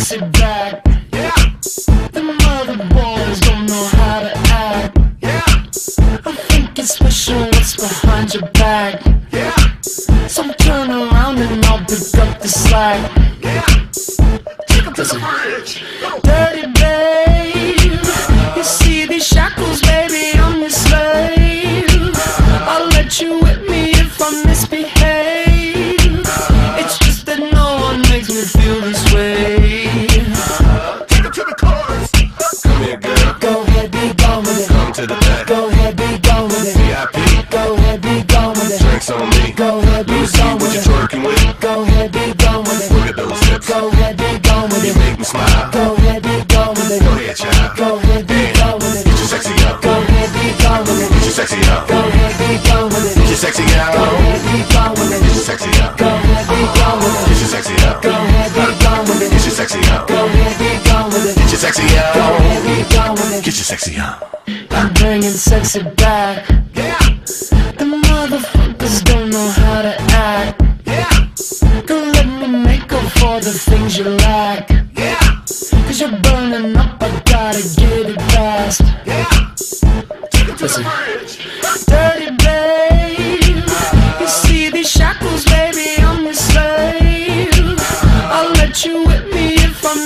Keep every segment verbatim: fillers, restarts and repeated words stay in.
sexy back. Yeah. The mother boys don't know how to act. Yeah. I think it's special what's behind your back. Yeah. So turn around and I'll pick up the slack. Yeah. Take up to the bridge. Dirty babe, you see these shackles, baby, I'm your slave. I'll let you whip me if I misbehave. It's just that no one makes me feel this way. Take it to the chorus. Come here, girl. Go ahead, be gone with it. Come to the back. Go ahead, be gone with it. V I P. Go ahead, be gone with it. Drinks on me. Go ahead, be Let me see gone what with you're it. twerking with. Go ahead, be gone with it. Look at those hips. Go ahead, be gone with You it. make me smile. Go ahead, be gone with it. Go ahead, child. Go ahead, be gone with it. Get your sexy up. Go ahead, be gone with it. Get your sexy up. Go ahead, be gone with it. Get your sexy up. Go ahead, be gone with it. Get your sexy up. Go ahead, be gone with it. Get your sexy up. Go ahead, be gone with it. Get your sexy up. Go ahead, be gone with it. Get your sexy up. Go ahead, be gone with it. Get your sexy up. I'm bringing sexy back. Yeah. The motherfuckers don't know how to act. Yeah. Don't let me make up for the things you lack. Yeah. Cause you're burning up, I gotta get it fast. Yeah. Take it to Listen. the bridge. Dirty babe, you see these shackles, baby, I'm your slave. I'll let you whip me if I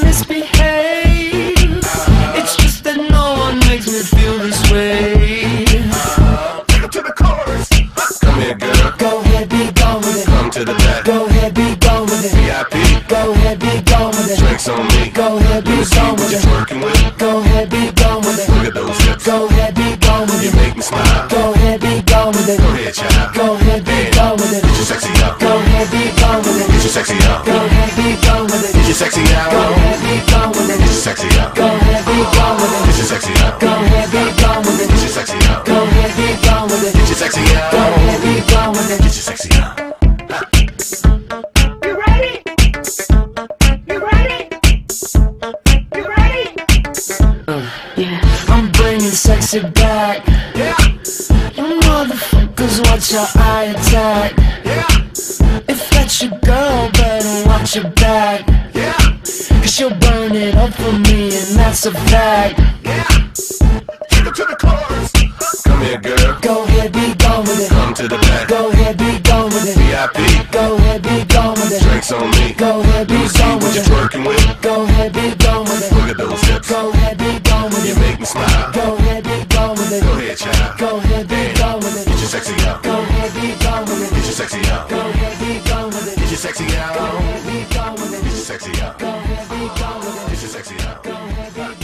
misbehave. It's just that no one makes me feel this way. Take it to the chorus. Come here, girl. Go ahead, be gone with it. Come to the back. Go ahead, be gone with it. V I P. Go ahead, be gone with it. Drinks on me. Go ahead, be Let me see gone what with you're it. twerking with. Go ahead, be gone with it. Look at those hips. Go ahead, be gone with You it. make me smile. Go ahead, be gone with it. Go ahead, child. Go ahead, be gone with it. Get your sexy up. Go ahead, be gone with it. Get your sexy up. Go ahead, be gone with it. Get your sexy up. Go ahead, be gone with it. Get your sexy up. Go ahead, be gone with it. Get your sexy up. Go ahead, be gone with it. Get your sexy up. Go ahead, be gone with it. Get your sexy up. Go ahead, be gone with it. Get your sexy up. You ready? You ready? You ready? I'm bringing sexy back. Yeah. You motherfuckers watch how I attack. Yeah. If that's your girl, better watch your back. Yeah. Cause she'll burn it up for me and that's a fact. Yeah. Take it to the chorus. Come here, girl. Go ahead, be gone with it. Come to the back. Go ahead, be gone with it. V I P. Go ahead, be gone with it. Drinks on me. Go ahead, be Let me see gone what with you're it. twerking with. Go ahead, be gone with it. Look at those hips. Go ahead, be gone with You it. make me smile. Go ahead, be gone with it. Go ahead, child. Go ahead, be gone with it. Get your sexy up. Go ahead, be gone with it. Get your sexy up. Go ahead, be gone with it. Get your sexy Go up. ahead, be gone with it. Get your sexy up. Go ahead, be gone with it. Get your sexy up. Go ahead, be